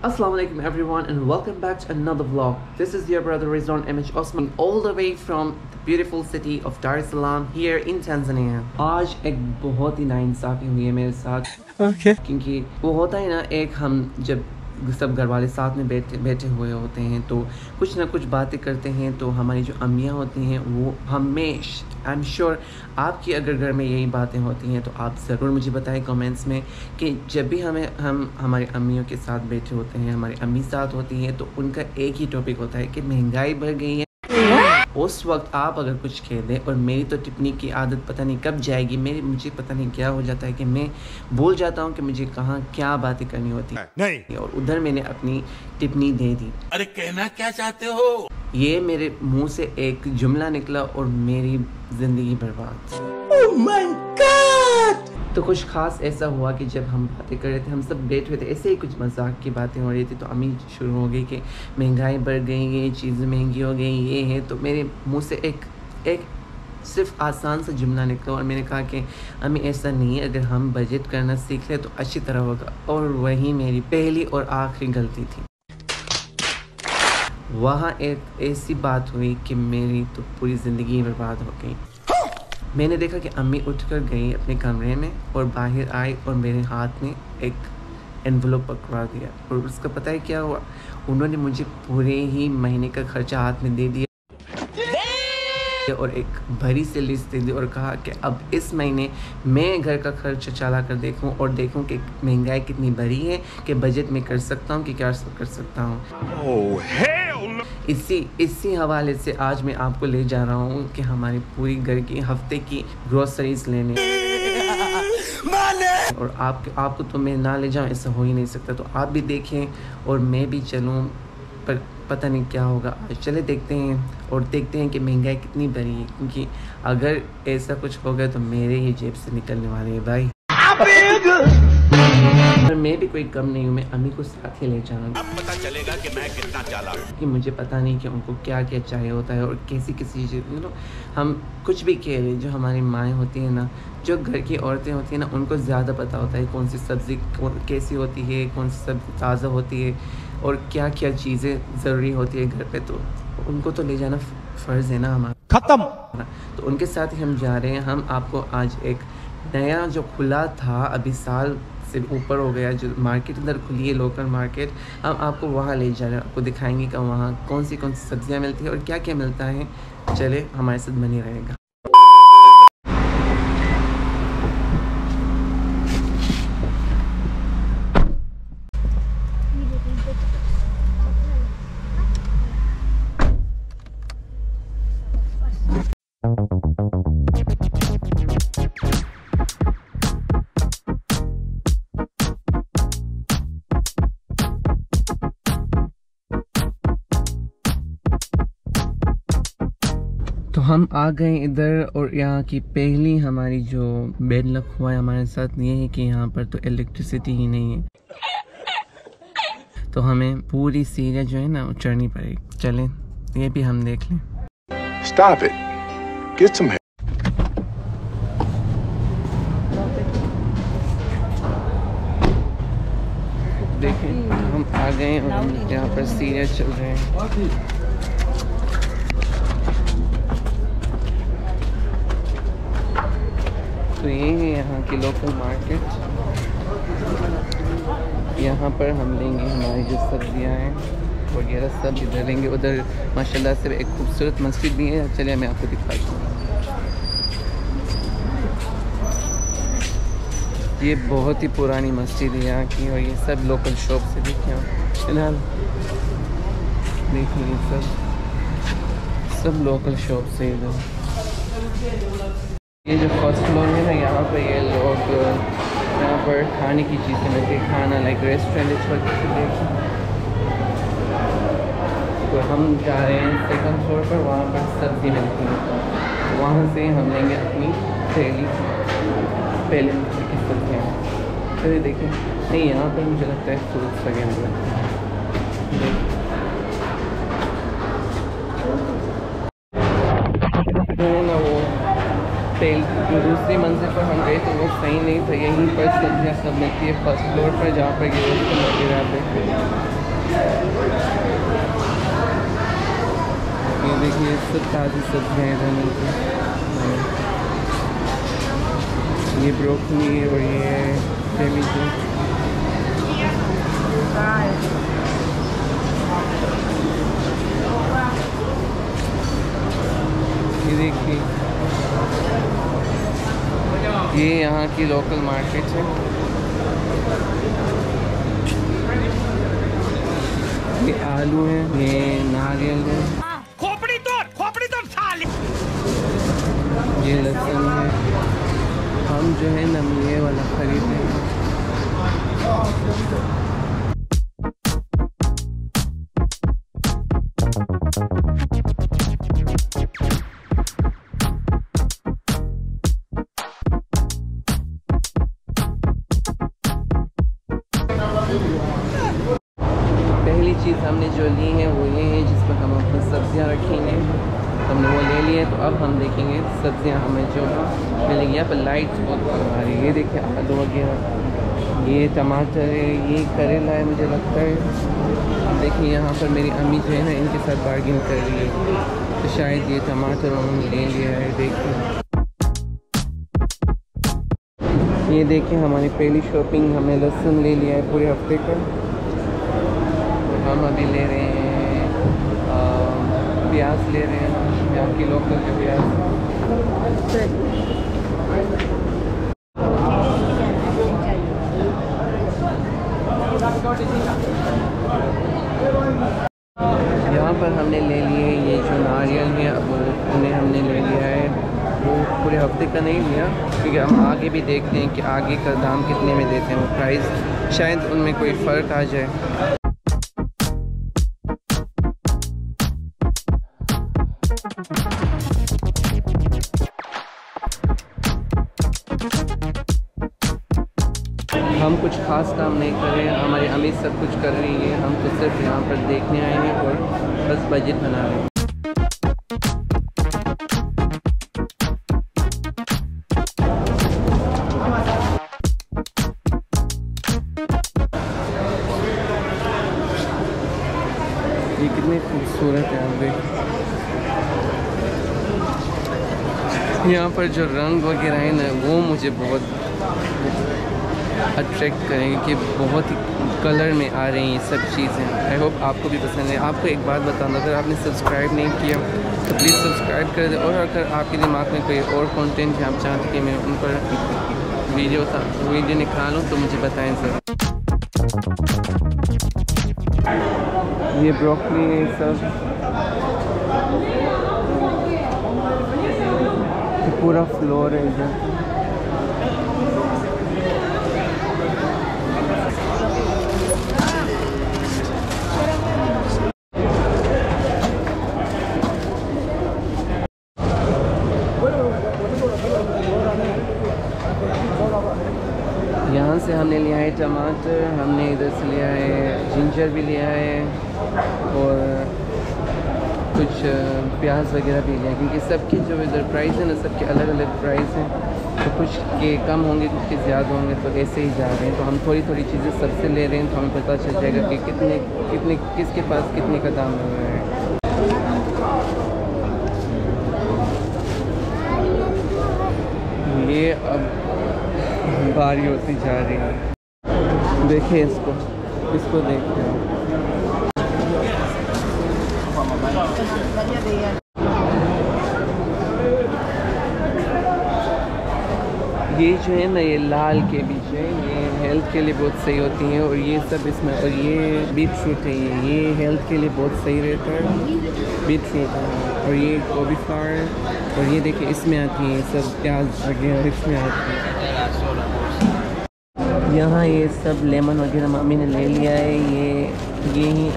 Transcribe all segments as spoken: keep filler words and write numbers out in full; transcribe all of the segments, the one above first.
Assalamualaikum everyone and welcome back to another vlog. This is your brother Rizwan M H Osman all the way from the beautiful city of Dar es Salaam here in Tanzania. आज एक बहुत ही नाइंसाफी हुई है मेरे साथ okay. क्योंकि वो होता है ना, एक हम जब सब घर वाले साथ में बैठे बैठे हुए होते हैं तो कुछ ना कुछ बातें करते हैं, तो हमारी जो अम्मियाँ होती हैं वो हमेशा, आई एम श्योर आपकी अगर घर में यही बातें होती हैं तो आप ज़रूर मुझे बताएं कमेंट्स में कि जब भी हमें हम हमारी अम्मियों के साथ बैठे होते हैं, हमारी अम्मी साथ होती हैं, तो उनका एक ही टॉपिक होता है कि महंगाई बढ़ गई है। उस वक्त आप अगर कुछ कह दें और मेरी तो टिप्पणी की आदत पता नहीं कब जाएगी, मेरी मुझे पता नहीं क्या हो जाता है कि मैं भूल जाता हूँ कि मुझे कहाँ क्या बातें करनी होती है नहीं। और उधर मैंने अपनी टिप्पणी दे दी। अरे कहना क्या चाहते हो? ये मेरे मुंह से एक जुमला निकला और मेरी जिंदगी बर्बाद। oh my God! तो कुछ खास ऐसा हुआ कि जब हम बातें कर रहे थे, हम सब बैठे हुए थे, ऐसे ही कुछ मजाक की बातें हो रही थी, तो अम्मी शुरू हो गई कि महंगाई बढ़ गई, ये चीज़ें महंगी हो गई, ये है। तो मेरे मुंह से एक एक सिर्फ आसान सा जुमला निकला और मैंने कहा कि अम्मी ऐसा नहीं है, अगर हम बजट करना सीख लें तो अच्छी तरह होगा। और वही मेरी पहली और आखिरी गलती थी। वहाँ एक ऐसी बात हुई कि मेरी तो पूरी ज़िंदगी बर्बाद हो गई। मैंने देखा कि अम्मी उठकर गई अपने कमरे में और बाहर आई और मेरे हाथ में एक एनवलप पकड़ा दिया, और उसका पता है क्या हुआ? उन्होंने मुझे पूरे ही महीने का खर्चा हाथ में दे दिया और एक भरी से लिस्ट दे दी और कहा कि अब इस महीने मैं घर का खर्च चला कर देखूं और देखूं कि महंगाई कितनी भरी है, कि बजट में कर सकता हूं कि क्या कर सकता हूं। oh, hell no. इसी इसी हवाले से आज मैं आपको ले जा रहा हूं कि हमारी पूरी घर की हफ्ते की ग्रोसरीज लेने और आप आपको तो मैं ना ले जाऊं, ऐसा हो ही नहीं सकता। तो आप भी देखें और मैं भी चलूं, पर पता नहीं क्या होगा। आज चले देखते हैं और देखते हैं कि महंगाई कितनी बढ़ी है, क्योंकि अगर ऐसा कुछ हो गया तो मेरे ही जेब से निकलने वाले हैं भाई। पर मैं भी कोई कम नहीं हूँ, मैं अम्मी को साथ ही ले जाना। अब पता चलेगा कि मैं कितना चालाक हूँ, कि मुझे पता नहीं कि उनको क्या क्या चाहिए होता है और कैसी किसी चीज़, यू नो, हम कुछ भी कह रहे, जो हमारी माएँ होती हैं ना, जो घर की औरतें होती हैं ना, उनको ज़्यादा पता होता है कौन सी सब्ज़ी कैसी होती है, कौन सी सब्ज़ी ताज़ा होती है और क्या क्या चीज़ें ज़रूरी होती है घर पे। तो उनको तो ले जाना फ़र्ज़ है ना हमारा। ख़त्म। तो उनके साथ ही हम जा रहे हैं। हम आपको आज एक नया जो खुला था, अभी साल से ऊपर हो गया, जो मार्केट अंदर खुली है, लोकल मार्केट, हम आपको वहाँ ले जा रहे हैं। आपको दिखाएंगे कि वहाँ कौन सी कौन सी सब्ज़ियाँ मिलती हैं और क्या क्या मिलता है। चले हमारे साथ बने रहेगा। तो हम आ गए इधर और यहाँ की पहली हमारी जो बेड लक हुआ है हमारे साथ ये है कि यहाँ पर तो इलेक्ट्रिसिटी ही नहीं है, तो हमें पूरी सीढ़ियाँ जो है ना चढ़नी पड़ेगी। चलें ये भी हम देख लें। Stop it. Get some help. देखें हम आ गए और हम यहाँ पर सीढ़ियाँ चल रहे हैं। तो ये है यहाँ की लोकल मार्केट। यहाँ पर हम लेंगे हमारी जो सब्जियाँ हैं वगैरह सब इधर लेंगे। उधर माशाल्लाह से एक खूबसूरत मस्जिद भी है, चलिए मैं आपको दिखाता हूँ। ये बहुत ही पुरानी मस्जिद है यहाँ की और ये सब लोकल शॉप से देखिए फिलहाल देखिए ये सब सब लोकल शॉप से इधर। ये जो फर्स्ट फ्लोर है ना, यहाँ पर ये लोग यहाँ पर खाने की चीज़ें मिलती है, खाना लाइक रेस्टोरेंट इस वक्त देखिए। तो हम जा रहे हैं सेकंड फ्लोर पर, वहाँ पर सब्ज़ी मिलती है, तो वहाँ से हम लेंगे अपनी पहली पहले की सब्जियाँ। चलिए देखें। नहीं यहाँ पर मुझे लगता है फ्रूट्स वगैरह ना, वो तेल जो दूसरी मंजिल पर हम गए तो वो सही नहीं था। यहीं पर सब्जियाँ सब मिलती है फर्स्ट फ्लोर पर, जहाँ पर ये वगैरह पे। ये देखिए सब ताज़ी सब्जियाँ हैं धनिया की। ये ब्रोकली और ये टमाटो। ये देखिए ये यहाँ की लोकल मार्केट है। ये आलू है, ये नारियल है, खोपड़ी तोड़ खोपड़ी तोड़ साले। ये लहसुन है। हम जो है ना ये वाला खरीदे। पहली चीज़ हमने जो ली है वो ये है जिस पर हम अपनी सब्जियां रखेंगे। हमने वो ले लिए, तो अब हम देखेंगे सब्जियां हमें जो मिलेंगी। यहाँ पर लाइट बहुत कम आ रही है। ये देखिए आलू वगैरह, ये टमाटर है, ये करेला है मुझे लगता है। देखिए यहाँ पर मेरी अम्मी जो है ना इनके साथ बार्गिन कर रही है, तो शायद ये टमाटर उन्होंने ले लिया है। देखिए ये देखिए हमारी पहली शॉपिंग, हमने लहसुन ले लिया है पूरे हफ्ते का। हम अभी ले रहे हैं प्याज ले रहे हैं, यहाँ की लोकल के प्याज। यहाँ पर हमने ले लिए ये जो नारियल है, अब उन्हें हमने ले लिया है। वो पूरे हफ्ते का नहीं लिया क्योंकि हम आगे भी देखते हैं कि आगे का दाम कितने में देते हैं वो प्राइस, शायद उनमें कोई फ़र्क आ जाए। हम कुछ ख़ास काम नहीं कर रहे हैं, हमारी अम्मी सब कुछ कर रही है। हम तो सिर्फ यहाँ पर देखने आए हैं और बस बजट बना रहे हैं। ये कितनी खूबसूरत है। आप देख यहाँ पर जो रंग वगैरह है ना वो मुझे बहुत अट्रैक्ट करेंगे कि बहुत ही कलर में आ रही हैं सब चीज़ें। आई होप आपको भी पसंद है। आपको एक बात बताना, अगर आपने सब्सक्राइब नहीं किया तो प्लीज़ सब्सक्राइब कर दें, और अगर आपके दिमाग में कोई और कंटेंट है आप चाहते कि मैं उन पर वीडियो था वीडियो निकालूं तो मुझे बताएं ज़रा। ये ब्रोकली है सब, पूरा फ्लोर है इधर। यहाँ से हमने लिया है टमाटर, हमने इधर से लिया है जिंजर भी लिया है, और कुछ प्याज वगैरह भी लिया है, क्योंकि सबके जो इधर प्राइस है ना सबके अलग अलग प्राइस हैं। तो कुछ के कम होंगे, कुछ के ज़्यादा होंगे, तो ऐसे ही जा रहे हैं। तो हम थोड़ी थोड़ी चीज़ें सबसे ले रहे हैं, तो हमें पता चल जाएगा कि कितने कितने किसके पास कितने का दाम हो रहा है। ये अब बारी होती जा रही है। देखिए इसको इसको देखिए। ये जो है ना ये लाल के बीज है, ये हेल्थ के लिए बहुत सही होती हैं, और ये सब इसमें, और ये बीट फ्रूट है, ये ये हेल्थ के लिए बहुत सही रहता है, बीट फ्रूट है। और ये गोभी फ्लावर है, और ये देखिए इसमें आती है सब प्याज वगैरह इसमें आती है। यहाँ ये सब लेमन वगैरह मम्मी ने ले लिया है। ये ये ही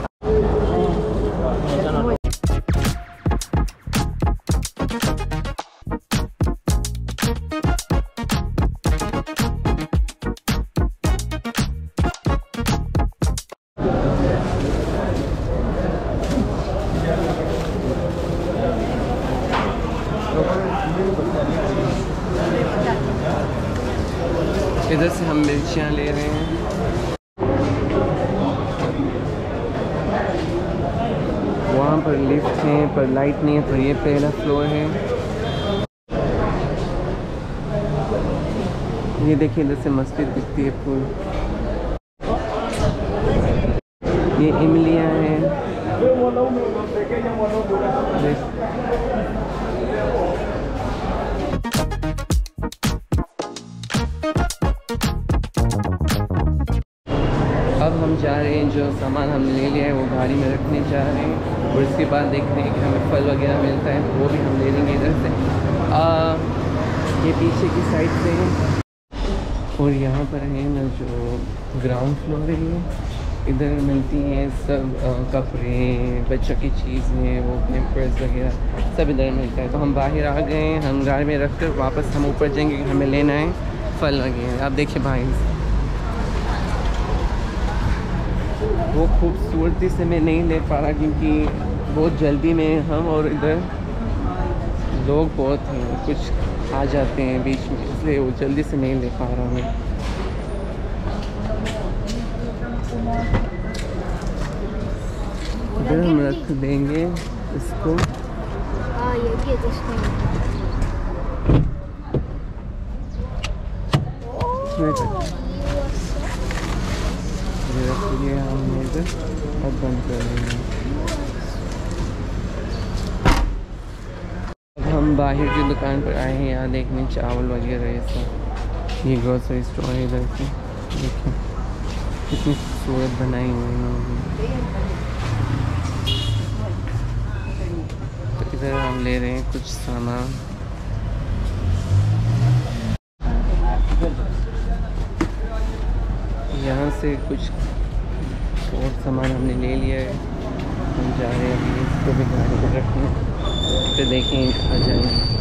इधर से हम मिर्चियाँ ले रहे हैं। पर लिफ्ट है पर लाइट नहीं है, तो ये पहला फ्लोर है। ये देखिए इधर से मस्जिद दिखती है फुल। ये इमलियाँ हैं। अब हम जा रहे हैं, जो सामान हमने ले लिया है वो गाड़ी में रखने जा रहे हैं, और इसके बाद देख रहे हैं कि हमें फल वगैरह मिलता है, वो भी हम ले लेंगे इधर से। आ, ये पीछे की साइड से है, और यहाँ पर है ना जो ग्राउंड फ्लोर है, इधर मिलती हैं सब आ, कपड़े, बच्चों की चीज़ें, वो पेपर्स वगैरह सब इधर मिलता है। तो हम बाहर आ गए हैं, हम गाड़ी में रख कर वापस हम ऊपर जाएंगे, हमें लेना है फल वगैरह। आप देखिए भाई, वो खूबसूरती से मैं नहीं ले पा रहा क्योंकि बहुत जल्दी में हम, और इधर लोग बहुत हैं, कुछ आ जाते हैं बीच में, इसलिए वो जल्दी से नहीं ले पा रहा मैं। इधर हम रख देंगे इसको। हाँ ये भी ये हमने इधर अब बंद कर देंगे। अब हम बाहर की दुकान पर आए हैं, यहाँ देखने चावल वगैरह ये सब। ये ग्रोसरी स्टोर है इधर की, देखिए कितनी खूबसूरत बनाई हुई है। तो इधर हम ले रहे हैं कुछ सामान। यहाँ से कुछ और सामान हमने ले लिया है, हम जा रहे हैं अभी इसको भी गाड़ी पर रखने, फिर देखें कहाँ जाएंगे।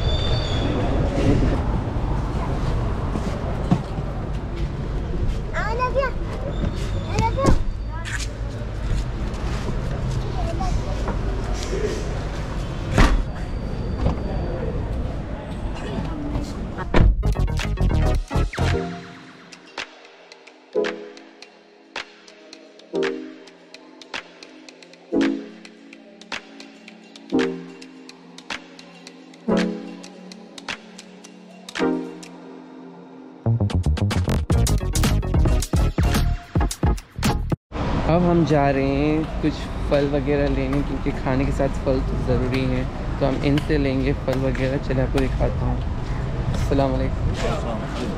अब हम जा रहे हैं कुछ फल वगैरह लेने, क्योंकि खाने के साथ फल तो ज़रूरी है, तो हम इनसे लेंगे फल वगैरह। चले आपको दिखाता हूँ। अस्सलाम वालेकुम।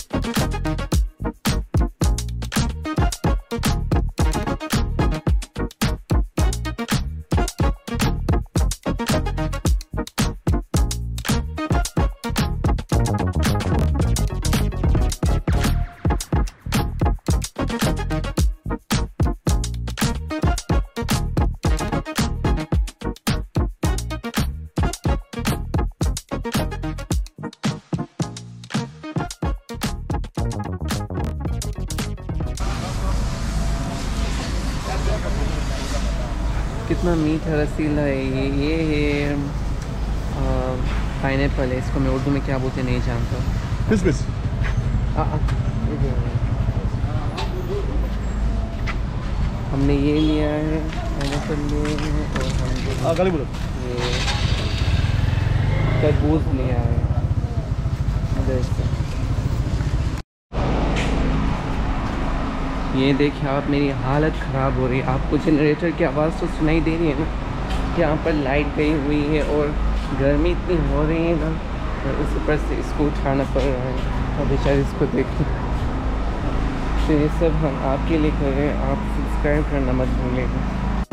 कितना मीठा रसीला है ये। ये है पाइनएप्पल है, इसको मैं उर्दू में क्या बोलते नहीं जानता। किसमिस। हमने ये लिया है, पाइनएप्पल लिए हैं, और हम ये तरबूज लिया है। ये देखिए आप, मेरी हालत ख़राब हो रही है। आपको जनरेटर की आवाज़ तो सुनाई दे रही है ना। यहाँ पर लाइट गई हुई है और गर्मी इतनी हो रही है ना, और इस ऊपर से इसको उठाना पड़ रहा है। और बेचारे इसको देखें। तो ये सब हम आपके लिए कर रहे हैं, आप सब्सक्राइब करना मत भूलिएगा।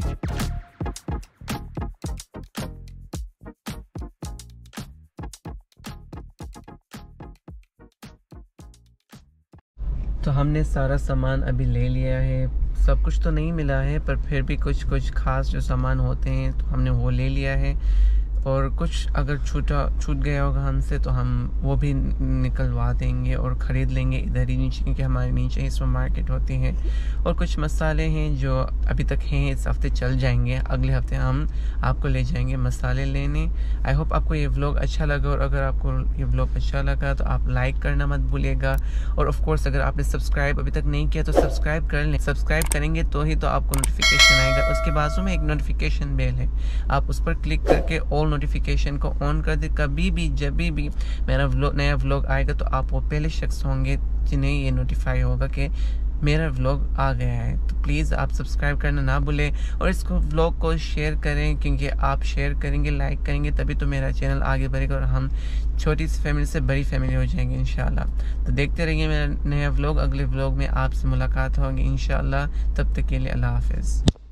तो हमने सारा सामान अभी ले लिया है, सब कुछ तो नहीं मिला है, पर फिर भी कुछ कुछ ख़ास जो सामान होते हैं तो हमने वो ले लिया है। और कुछ अगर छूटा छूट गया होगा हमसे तो हम वो भी निकलवा देंगे और ख़रीद लेंगे इधर ही नीचे, क्योंकि हमारे नीचे ही सुपर मार्केट होती है। और कुछ मसाले हैं जो अभी तक हैं, इस हफ्ते चल जाएंगे, अगले हफ्ते हम आपको ले जाएंगे मसाले लेने। आई होप आपको ये व्लॉग अच्छा लगा, और अगर आपको ये व्लॉग अच्छा लगा तो आप लाइक करना मत भूलिएगा। और ऑफ कोर्स अगर आपने सब्सक्राइब अभी तक नहीं किया तो सब्सक्राइब कर लें। सब्सक्राइब करेंगे तो ही तो आपको नोटिफिकेशन आएगा। उसके बाजू में एक नोटिफिकेशन बेल है, आप उस पर क्लिक करके ऑल नोटिफिकेशन को ऑन कर दे। कभी भी जब भी मेरा व्लॉग नया व्लॉग आएगा तो आप वो पहले शख्स होंगे जिन्हें ये नोटिफाई होगा कि मेरा व्लॉग आ गया है। तो प्लीज़ आप सब्सक्राइब करना ना भूलें, और इसको व्लॉग को शेयर करें, क्योंकि आप शेयर करेंगे, लाइक करेंगे, तभी तो मेरा चैनल आगे बढ़ेगा और हम छोटी सी फैमिली से बड़ी फैमिली हो जाएंगे इंशाल्लाह। तो देखते रहिए मेरा नया व्लॉग। अगले व्लॉग में आपसे मुलाकात होगी इंशाल्लाह। तब तक के लिए अल्लाह हाफिज़।